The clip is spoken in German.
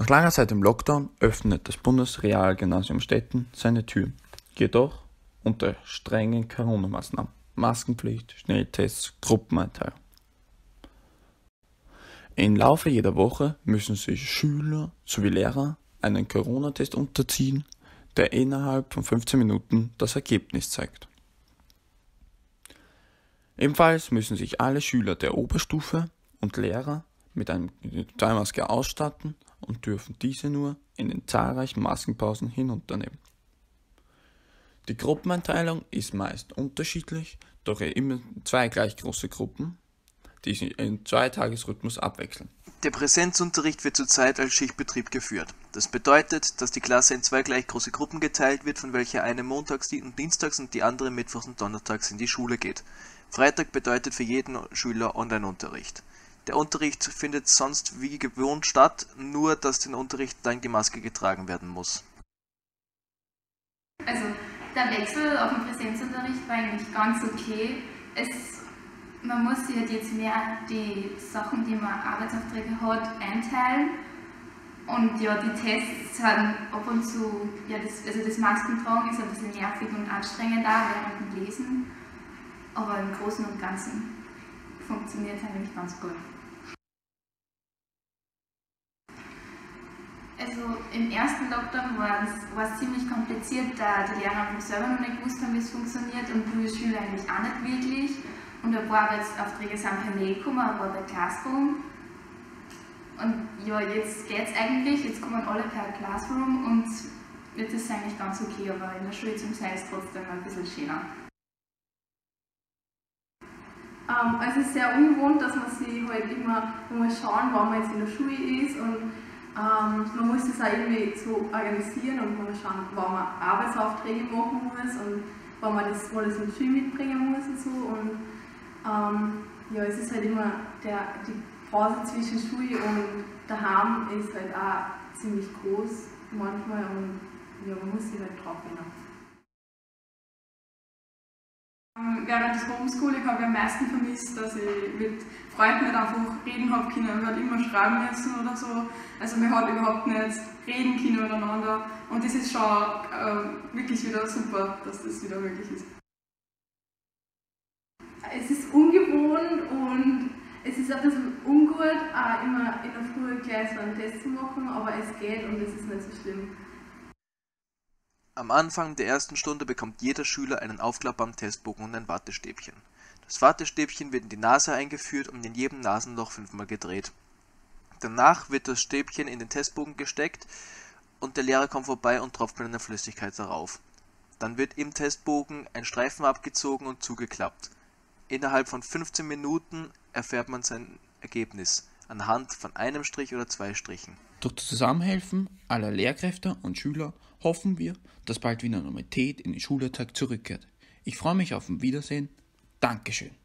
Nach langer Zeit im Lockdown öffnet das Bundesrealgymnasium Stetten seine Türen. Jedoch unter strengen Corona-Maßnahmen. Maskenpflicht, Schnelltests, Gruppeneinteilung. Im Laufe jeder Woche müssen sich Schüler sowie Lehrer einen Corona-Test unterziehen, der innerhalb von 15 Minuten das Ergebnis zeigt. Ebenfalls müssen sich alle Schüler der Oberstufe und Lehrer mit einer 2-Maske ausstatten und dürfen diese nur in den zahlreichen Maskenpausen hinunternehmen. Die Gruppeneinteilung ist meist unterschiedlich, doch immer 2 gleich große Gruppen, die sich im 2-Tages-Rhythmus abwechseln. Der Präsenzunterricht wird zurzeit als Schichtbetrieb geführt. Das bedeutet, dass die Klasse in 2 gleich große Gruppen geteilt wird, von welcher eine montags und dienstags und die andere mittwochs und donnerstags in die Schule geht. Freitag bedeutet für jeden Schüler Online-Unterricht. Der Unterricht findet sonst wie gewohnt statt, nur dass den Unterricht dann die Maske getragen werden muss. Also der Wechsel auf den Präsenzunterricht war eigentlich ganz okay. Man muss sich halt jetzt mehr die Sachen, die man Arbeitsaufträge hat, einteilen. Und ja, die Tests sind ab und zu, ja, das Maskentragen ist ein bisschen nervig und anstrengend auch während dem Lesen. Aber im Großen und Ganzen funktioniert es eigentlich ganz gut. Also im ersten Lockdown war es ziemlich kompliziert, da die Lehrer selber noch nicht gewusst haben, wie es funktioniert und wir Schüler eigentlich auch nicht wirklich. Und ein paar Arbeitsaufträge sind per Mail gekommen, ein paar per Classroom. Und ja, jetzt geht es eigentlich, jetzt kommen alle per Classroom und jetzt ist es eigentlich ganz okay, aber in der Schule zum Teil ist es trotzdem ein bisschen schöner. Es ist sehr ungewohnt, dass man sich halt immer schauen, wann man jetzt in der Schule ist und man muss das auch irgendwie so organisieren und man muss schauen, wann man Arbeitsaufträge machen muss und wann man das alles in die Schule mitbringen muss und so. Und ja, es ist halt immer die Pause zwischen Schule und daheim ist halt auch ziemlich groß manchmal und ja, man muss sich halt drauf erinnern. Während des Homeschooling habe ich am meisten vermisst, dass ich mit Freunden nicht einfach reden habe können. Man hat immer schreiben müssen oder so. Also man hat überhaupt nicht reden können miteinander. Und das ist schon wirklich wieder super, dass das wieder möglich ist. Es ist ungewohnt und es ist ein bisschen ungut, auch immer in der Früh gleich so einen Test zu machen, aber es geht und es ist nicht so schlimm. Am Anfang der ersten Stunde bekommt jeder Schüler einen aufklappbaren Testbogen und ein Wattestäbchen. Das Wattestäbchen wird in die Nase eingeführt und in jedem Nasenloch 5-mal gedreht. Danach wird das Stäbchen in den Testbogen gesteckt und der Lehrer kommt vorbei und tropft mit einer Flüssigkeit darauf. Dann wird im Testbogen ein Streifen abgezogen und zugeklappt. Innerhalb von 15 Minuten erfährt man sein Ergebnis anhand von einem Strich oder 2 Strichen. Durch das Zusammenhelfen aller Lehrkräfte und Schüler hoffen wir, dass bald wieder Normalität in den Schulalltag zurückkehrt. Ich freue mich auf ein Wiedersehen. Dankeschön.